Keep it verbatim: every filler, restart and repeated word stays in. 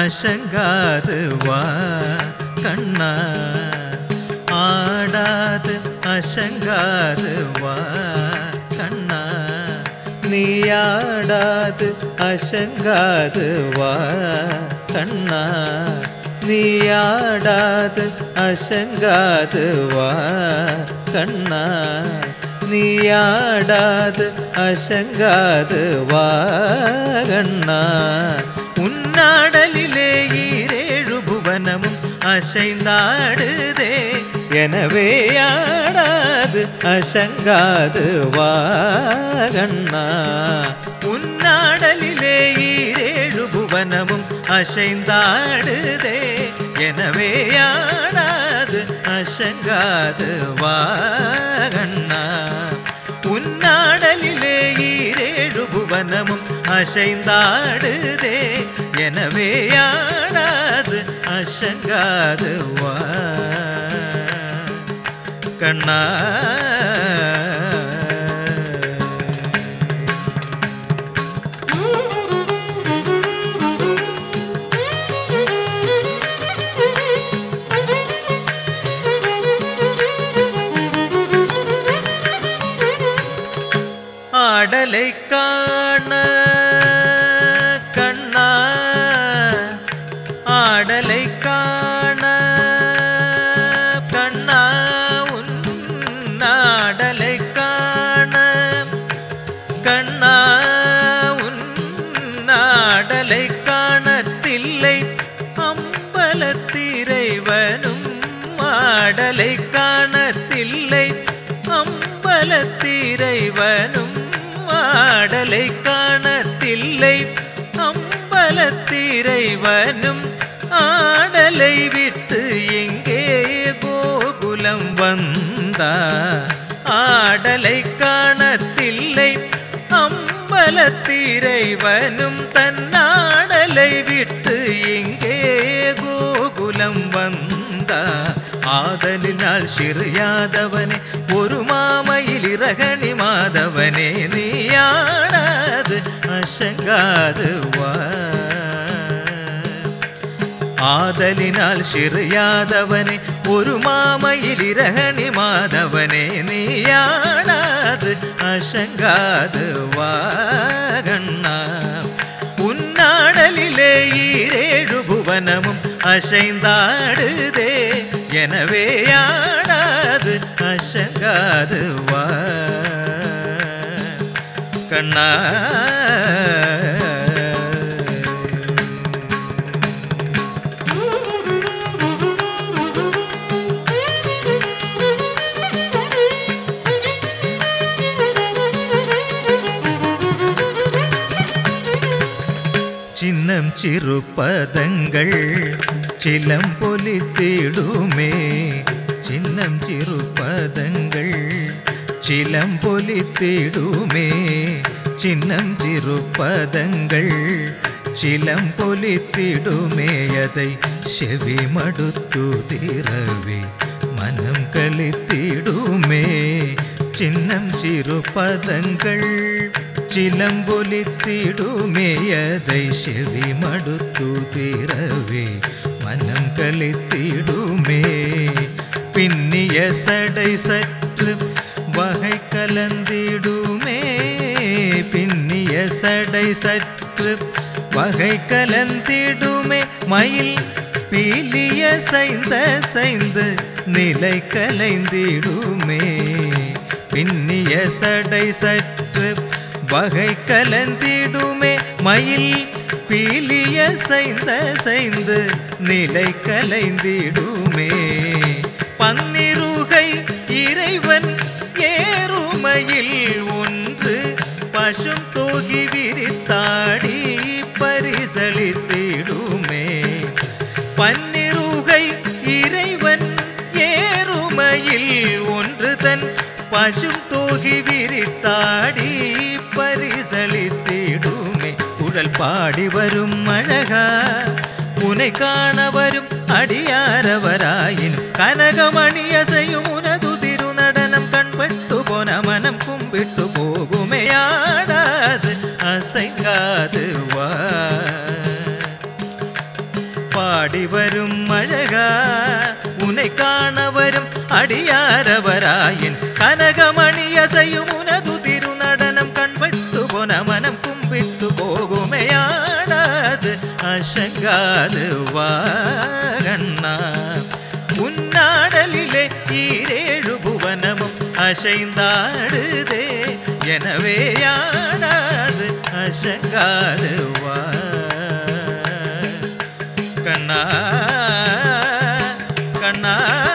அசங்காது வா கண்ணா ஆடாது அசங்காது வா கண்ணா நீ ஆடாது அசங்காது வா கண்ணா நீ ஆடாது அசங்காது வா கண்ணா நீ ஆடாது அசங்காது வா கண்ணா உன்னாடலிலே ஈரேழு புவனமும் அசைந்தாடுதே எனவே ஆடாது அசங்காது வா கண்ணா உன்னாடலிலே ஈரேழு புவனமும் அசைந்தாடுதே எனவே ஆடாது அசங்காது வா கண்ணா உன்னாடலிலே ஈரேழு புவனமும் அசைந்தாடுதே எனவே ஆடாது அசங்காது வா கண்ணா ஆடலை காண கண்ணா ஆடலை காண கண்ணா உன்னாடலை காண கண்ணா உன்னாடலை காணத்தில்லை அம்பலத்திரைவனும் ஆடலை காணத்தில்லை அம்பலத்திரைவனும் ஆடலை காணத்தில்லை அம்பலத்திரைவனும் ஆடலை விட்டு எங்கே கோகுலம் வந்தா ஆடலை காணத்தில்லை அம்பலத்திரைவனும் தன்னாடலை விட்டு எங்கே கோகுலம் வந்தா ஆதலினால் சிறியாதவனே ஒரு மாமையில் இரகணி மாதவனே நீ ஆடாது அசங்காது வா ஆதலினால் சிறியாதவனே ஒரு மாமையில் இரகணி மாதவனே நீ ஆடாது அசங்காது வா கண்ணா உன்னாடலிலே ஈரேழு புவனமும் அசைந்தாடுதே எனவே ஆடாது அசங்காது வா கண்ணா சின்னம் சிறு பதங்கள் சிலம் பொலித்திடுமே சின்னம் சிறு பதங்கள் சிலம் பொலித்திடுமே சின்னம் சிறு பதங்கள் சிலம் பொலித்திடுமே அதை செவி மடுத்து திரவி மனம் கழித்திடுமே சின்னம் சிறு பதங்கள் சிலம்பொலித்திடுமே அதை செவி மடுத்து திரவே மனம் கழித்திடுமே பின்னிய சடை சற்று வகை கலந்திடுமே பின்னிய சடை சற்று வகை கலந்திடுமே மயில் பீலிய சைந்த சைந்து நிலை கலைந்திடுமே பின்னிய சடை சற்று வகை கலந்திடுமே மயில் பீலிய சைந்த சைந்து நிலை கலைந்திடுமே பன்னிருகை இறைவன் ஏறுமையில் ஒன்று பசும் தூகி விரித்தாடி பரிசளித்திடுமே பன்னிருகை இறைவன் ஏறுமையில் ஒன்று தன் பசும் தூகி விரித்தாடி பரிசளித்திடுமே குழல் பாடி வரும் அழகா உனை காண வரும் அடியாரவராயினும் கனகமணியசையும் உனது திருநடனம் கண்பட்டு போன மனம் கும்பிட்டு போகுமே ஆடாது அசைங்காது வா உன்னை காணவரும் அடியாரவராயின் கனகமணியசையும் உனது திருநடனம் கண்பட்டு போன மனம் கும்பிட்டு போகுமையாடாது அசங்காது வாகண்ணா உன்னாடலிலே ஈரேழு புவனமும் அசைந்தாடுதே எனவே யாடாது அசங்காது வா கண்ணா கண்ணா